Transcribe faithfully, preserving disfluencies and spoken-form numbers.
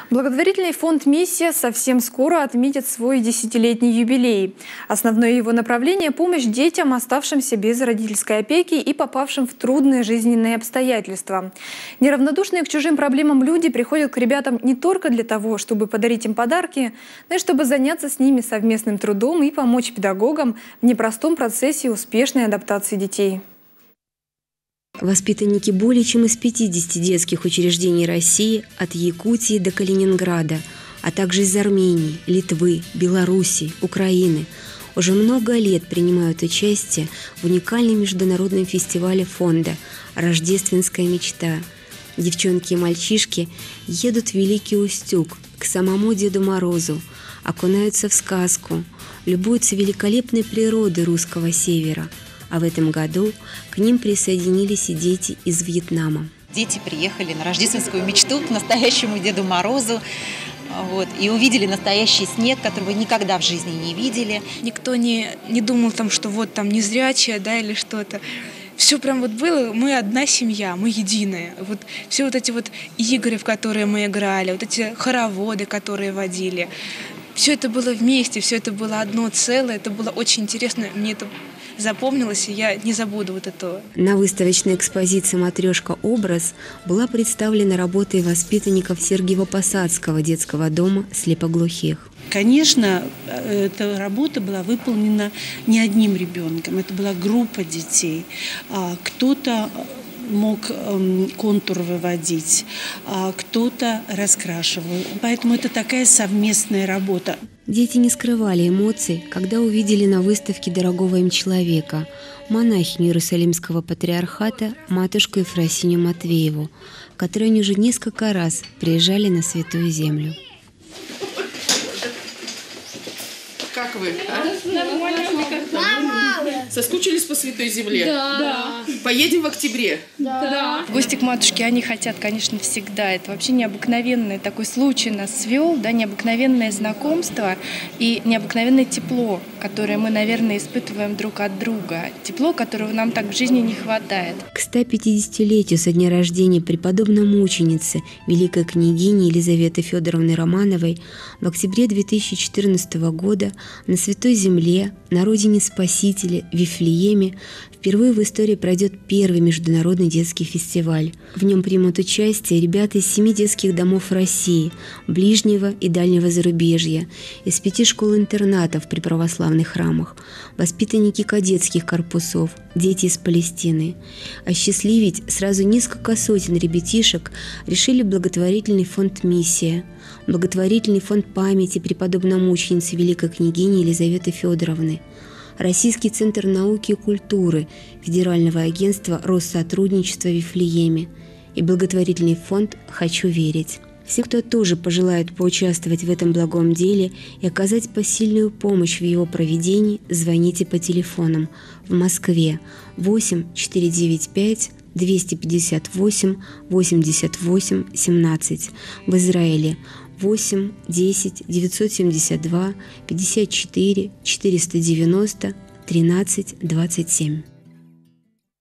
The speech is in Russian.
Благотворительный фонд «Миссия» совсем скоро отметит свой десятилетний юбилей. Основное его направление – помощь детям, оставшимся без родительской опеки и попавшим в трудные жизненные обстоятельства. Неравнодушные к чужим проблемам люди приходят к ребятам не только для того, чтобы подарить им подарки, но и чтобы заняться с ними совместным трудом и помочь педагогам в непростом процессе успешной адаптации детей. Воспитанники более чем из пятидесяти детских учреждений России от Якутии до Калининграда, а также из Армении, Литвы, Беларуси, Украины уже много лет принимают участие в уникальном международном фестивале фонда «Рождественская мечта». Девчонки и мальчишки едут в Великий Устюг к самому Деду Морозу, окунаются в сказку, любуются великолепной природой русского севера. А в этом году к ним присоединились и дети из Вьетнама. Дети приехали на рождественскую мечту к настоящему Деду Морозу. Вот, и увидели настоящий снег, которого никогда в жизни не видели. Никто не, не думал, там, что вот там незрячая, да, или что-то. Все прям вот было, мы одна семья, мы единая. Вот все вот эти вот игры, в которые мы играли, вот эти хороводы, которые водили. Все это было вместе, все это было одно целое, это было очень интересно, мне это запомнилось, и я не забуду вот этого. На выставочной экспозиции «Матрешка. Образ» была представлена работа воспитанников Сергиево-Посадского детского дома слепоглухих. Конечно, эта работа была выполнена не одним ребенком, это была группа детей. Кто-то мог контур выводить, а кто-то раскрашивал. Поэтому это такая совместная работа. Дети не скрывали эмоций, когда увидели на выставке дорогого им человека, монахиню Иерусалимского патриархата, матушку Ефросинью Матвееву, которой они уже несколько раз приезжали на Святую Землю. Как вы? А? Соскучились по Святой Земле? Да. Поедем в октябре? Да. В гости к матушке они хотят, конечно, всегда. Это вообще необыкновенный такой случай нас свел, да, необыкновенное знакомство и необыкновенное тепло, которое мы, наверное, испытываем друг от друга. Тепло, которого нам так в жизни не хватает. К ста пятидесятилетию со дня рождения преподобной мученицы, великой княгини Елизаветы Федоровны Романовой, в октябре две тысячи четырнадцатого года на Святой Земле, на родине Спасителя, в Вифлееме, впервые в истории пройдет первый международный детский фестиваль. В нем примут участие ребята из семи детских домов России, ближнего и дальнего зарубежья, из пяти школ-интернатов при православных храмах, воспитанники кадетских корпусов, дети из Палестины. Осчастливить сразу несколько сотен ребятишек решили благотворительный фонд «Миссия», благотворительный фонд памяти преподобной мученицы великой княгини Елизаветы Федоровны, Российский центр науки и культуры Федерального агентства Россотрудничества в Вифлееме и благотворительный фонд «Хочу верить». Все, кто тоже пожелает поучаствовать в этом благом деле и оказать посильную помощь в его проведении, звоните по телефонам в Москве восемь четыреста девяносто пять двести пятьдесят восемь восемьдесят восемь семнадцать, в Израиле восемь десять девятьсот семьдесят два пятьдесят четыре четыреста девяносто тринадцать двадцать семь.